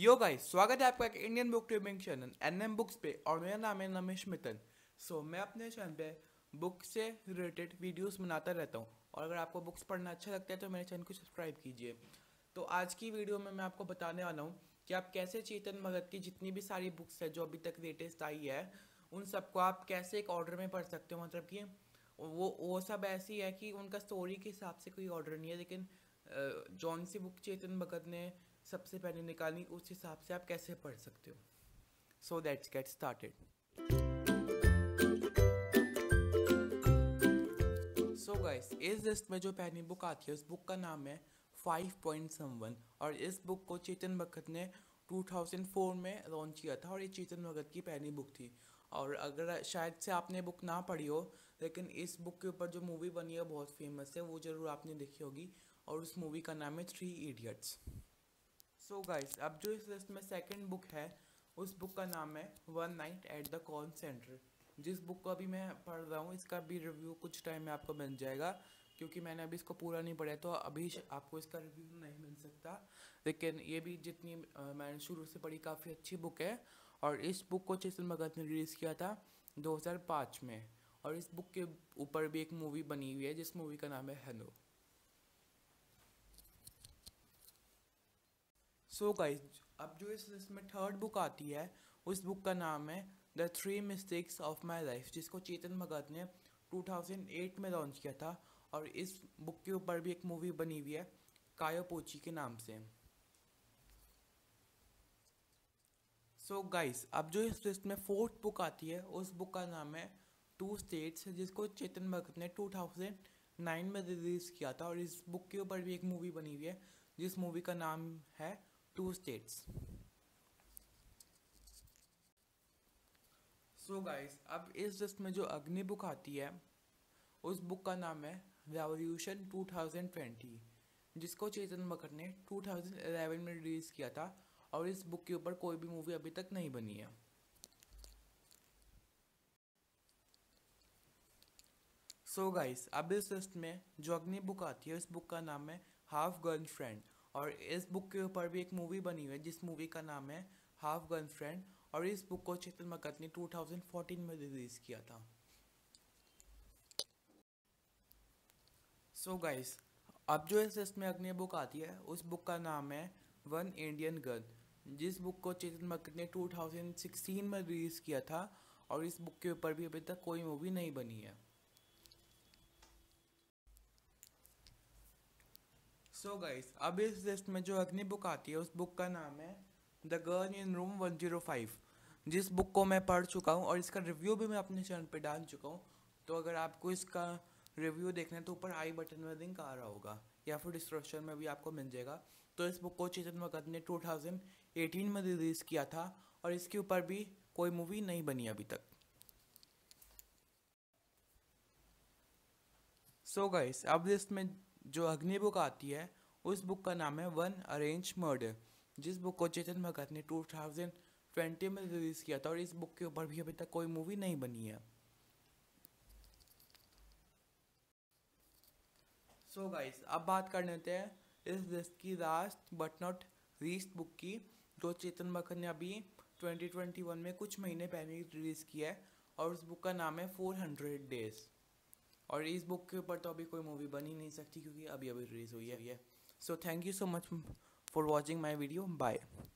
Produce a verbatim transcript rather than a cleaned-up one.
Yo guys, स्वागत है आपका एक Indian book reviewing channel NM books पे। और मेरा नाम है नमेश मितन। सो so, मैं अपने चैनल पे बुक से रिलेटेड वीडियोस बनाता रहता हूँ, और अगर आपको बुक्स पढ़ना अच्छा लगता है तो मेरे चैनल को सब्सक्राइब कीजिए। तो आज की वीडियो में मैं आपको बताने वाला हूँ कि आप कैसे चेतन भगत की जितनी भी सारी बुक्स है जो अभी तक लेटेस्ट आई है, उन सबको आप कैसे एक ऑर्डर में पढ़ सकते हो। मतलब कि वो वो सब ऐसी है कि उनका स्टोरी के हिसाब से कोई ऑर्डर नहीं है, लेकिन जौन सी बुक चेतन भगत ने सबसे पहले निकाली उस हिसाब से आप कैसे पढ़ सकते हो। So let's get started. So guys, इस लिस्ट में जो पहली बुक आती है उस बुक का नाम है फाइव पॉइंट समवन, और इस बुक को चेतन भगत ने टू थाउजेंड फोर में लॉन्च किया था, और ये चेतन भगत की पहली बुक थी। और अगर शायद से आपने बुक ना पढ़ी हो, लेकिन इस बुक के ऊपर जो मूवी बनी है बहुत फेमस है, वो ज़रूर आपने देखी होगी, और उस मूवी का नाम है थ्री इडियट्स। सो गाइस, अब जो इस लिस्ट में सेकंड बुक है उस बुक का नाम है one night at the call center. जिस बुक को अभी मैं पढ़ रहा हूँ इसका भी रिव्यू कुछ टाइम में आपको मिल जाएगा, क्योंकि मैंने अभी इसको पूरा नहीं पढ़ा तो अभी आपको इसका रिव्यू नहीं मिल सकता। लेकिन ये भी जितनी आ, मैंने शुरू से पढ़ी काफ़ी अच्छी बुक है। और इस बुक को चेतन भगत ने रिलीज़ किया था दो हज़ार पाँच में, और इस बुक के ऊपर भी एक मूवी बनी हुई है जिस मूवी का नाम है हेलो। सो गाइस, अब जो इस लिस्ट में थर्ड बुक आती है उस बुक का नाम है the three mistakes of my life, जिसको चेतन भगत ने टू थाउजेंड एट में लॉन्च किया था, और इस बुक के ऊपर भी एक मूवी बनी हुई है कायो पोची के नाम से। सो so गाइस, अब जो इस लिस्ट में फोर्थ बुक आती है उस बुक का नाम है टू स्टेट्स, जिसको चेतन भगत ने टू थाउजेंड नाइन में रिलीज़ किया था, और इस बुक के ऊपर भी एक मूवी बनी हुई है जिस मूवी का नाम है टू स्टेट्स। सो गाइस, अब इस लिस्ट में जो अग्नि बुक आती है उस बुक का नाम है रेवोल्यूशन टू थाउजेंड ट्वेंटी, जिसको चेतन भगत ने टू थाउजेंड इलेवन में रिलीज़ किया था, और इस बुक के ऊपर कोई भी मूवी अभी तक नहीं बनी है। सो गाइस, अब इस लिस्ट में जो अग्नि बुक आती है उस बुक का नाम है हाफ गर्ल फ्रेंड, और इस बुक के ऊपर भी एक मूवी बनी हुई है जिस मूवी का नाम है हाफ गर्ल फ्रेंड, और इस बुक को चेतन भगत ने टू थाउजेंड फोर्टीन में रिलीज़ किया था। सो गाइस, अब जो इस लिस्ट में अग्नि बुक आती है उस बुक का नाम है वन इंडियन गर्ल, जिस बुक को चेतन भगत ने टू थाउजेंड सिक्सटीन में रिलीज़ किया था, और इस बुक के ऊपर भी अभी तक कोई मूवी नहीं बनी है। सो so गाइस, अब इस लिस्ट में जो अग्नि बुक आती है उस बुक का नाम है the girl in room one zero five, जिस बुक को मैं पढ़ चुका हूँ और इसका रिव्यू भी मैं अपने चैनल पे डाल चुका हूँ। तो अगर आपको इसका रिव्यू देखना है तो ऊपर आई बटन में लिंक आ रहा होगा, या फिर डिस्क्रिप्शन में भी आपको मिल जाएगा। तो इस बुक को चेतन भगत ने टू थाउजेंड एटीन में रिलीज़ किया था, और इसके ऊपर भी कोई मूवी नहीं बनी अभी तक। सो so गाइस, अब लिस्ट में जो अग्नि बुक आती है उस बुक का नाम है वन अरेंज मर्डर, जिस बुक को चेतन भगत ने टू थाउजेंड ट्वेंटी में रिलीज़ किया था, और इस बुक के ऊपर भी अभी तक कोई मूवी नहीं बनी है। सो so गाइस, अब बात कर लेते हैं इस लिस्ट की last but not least book की, जो चेतन भगत ने अभी ट्वेंटी ट्वेंटी वन में कुछ महीने पहले रिलीज़ किया है, और उस बुक का नाम है फोर हंड्रेड डेज। और इस बुक के ऊपर तो अभी कोई मूवी बन ही नहीं सकती क्योंकि अभी अभी रिलीज़ हुई है। So thank you so much for watching my video, bye.